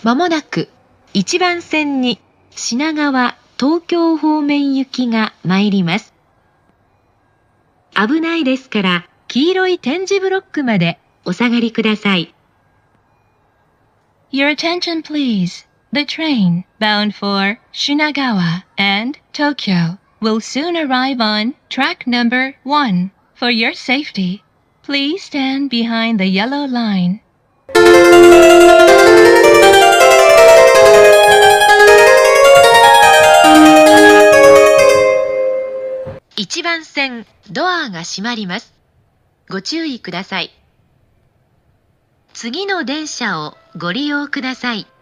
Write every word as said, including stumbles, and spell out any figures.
まもなくいちばん線に品川・東京方面行きが参ります。危ないですから黄色い点字ブロックまでお下がりください。 Your attention please. The train bound for Shinagawa and Tokyo will soon arrive on track number one. For your safety, please stand behind the yellow line. いちばん線ドアが閉まります。ご注意ください。次の電車をご利用ください。